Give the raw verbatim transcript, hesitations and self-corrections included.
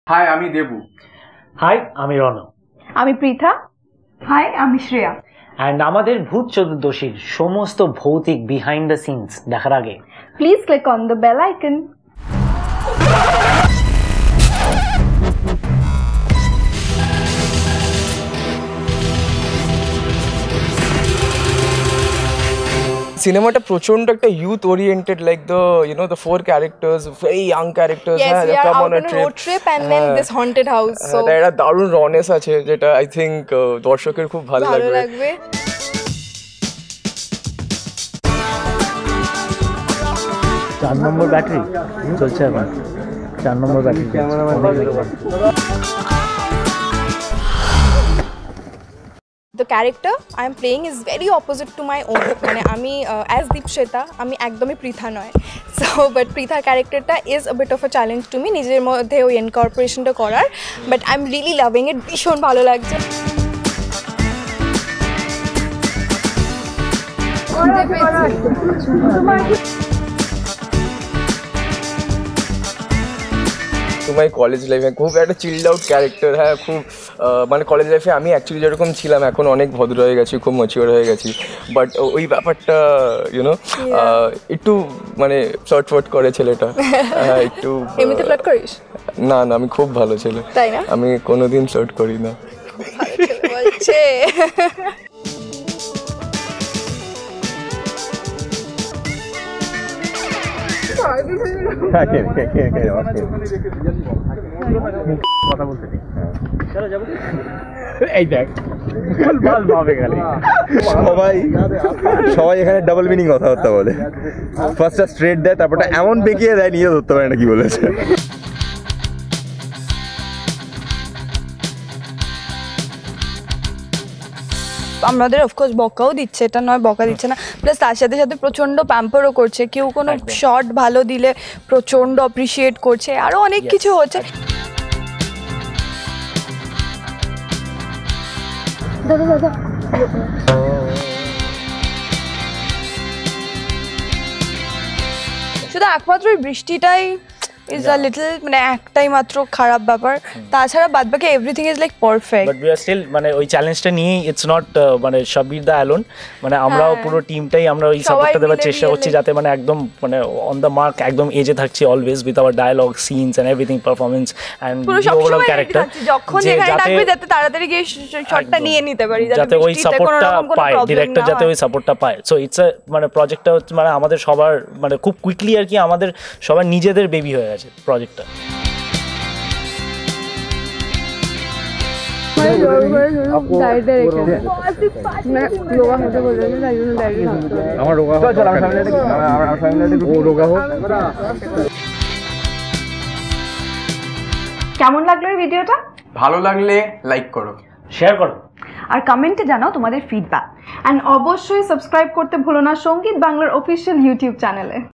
High, আমি Debu. High, আমি রণ। আমি পৃথা। হাই, আমি শ্রেয়া। অ্যান্ড আমাদের ভূত চতুর্দশীর সমস্ত ভৌতিক বিহাইন্ড দ্য সিনস দেখার আগে please click on the bell icon. সিনেমাটা প্রচন্ড একটা youth oriented, like the you know the four characters, very young characters. Yes, we are out on a road trip and then this haunted house. So একটা দারুণ রনেস আছে যেটা I think দর্শকের খুব ভালো লাগবে। চার নম্বর ব্যাটারি চলছে এখন, চার নম্বর battery. The character I am playing is very opposite to my own. মানে আমি as দীপশ্বেতা আমি একদমই পৃথা নয়। So but পৃথা ক্যারেক্টারটা is a bit of a challenge to me নিজের মধ্যে ওই ইনকর্পোরেশনটা করার, but I'm really loving it, ভীষণ ভালো লাগছে। তোমার কলেজ লাইফে খুব একটা চিল্ড আউট ক্যারেক্টার। হ্যাঁ, খুব মানে কলেজ লাইফে আমি অ্যাকচুয়ালি যেরকম ছিলাম এখন অনেক ভদ্র হয়ে গেছি, খুব ম্যাচিওর হয়ে গেছি, বাট ওই ব্যাপারটা ইউনো একটু মানে শর্ট ফট করে ছেলেটা। হ্যাঁ, একটু এমনিতে ফ্লার্ট করিস? না না, আমি খুব ভালো ছেলে, তাই না? আমি কোনোদিন ফ্লার্ট করি না। বলছে সবাই সবাই এখানে ডাবল মিনিং কথাবার্তা বলে। ফার্স্টটা স্ট্রেট দেয়, তারপরটা এমন বেঁকিয়ে দেয় নিজে ধরতে পারে না কি বলেছে। আমাদের অফকোর্স বকাও দিচ্ছে, এটা নয় বকা দিচ্ছে না, প্লাস তার সাথে সাথে প্রচণ্ড প্যাম্পারও করছে। কেউ কোনো শট ভালো দিলে প্রচণ্ড অ্যাপ্রিসিয়েট করছে, আরও অনেক কিছু হচ্ছে। দাদা দাদা শুধু একমাত্র ওই বৃষ্টিটাই ইজ আ লিটল মানে একটাই মাত্র খারাপ ব্যাপার, তাছাড়া বাদ বাকি everything is like perfect. But we are still মানে ওই চ্যালেঞ্জটা নিয়ে ইটস নট মানে শব্বির দা অ্যালোন, মানে আমরাও পুরো টিমটাই আমরা ওই সাপোর্টটা দেওয়ার চেষ্টা করছি যাতে মানে একদম মানে অন দ্য মার্ক একদম এজে থাকছি always with our dialogue, scenes and everything, performance and overall character, যখন যেখানে থাকবে যাতে তাড়াতাড়ি গিয়ে শটটা নিয়ে নিতে পারি, যাতে ওই সাপোর্টটা পায়, ডিরেক্টর যাতে ওই সাপোর্টটা পায়। সো ইটস আ মানে প্রজেক্টটা হচ্ছে মানে আমাদের সবার মানে খুব কুইকলি আর কি আমাদের সবার নিজেদের বেবি হয়ে গেছে প্রজেক্টটা। কেমন লাগলো এই ভিডিওটা? ভালো লাগলে লাইক করো, শেয়ার করো, আর কমেন্টে জানাও তোমাদের ফিডব্যাক, অ্যান্ড অবশ্যই সাবস্ক্রাইব করতে ভুলো না সঙ্গীত বাংলার অফিসিয়াল ইউটিউব চ্যানেলে।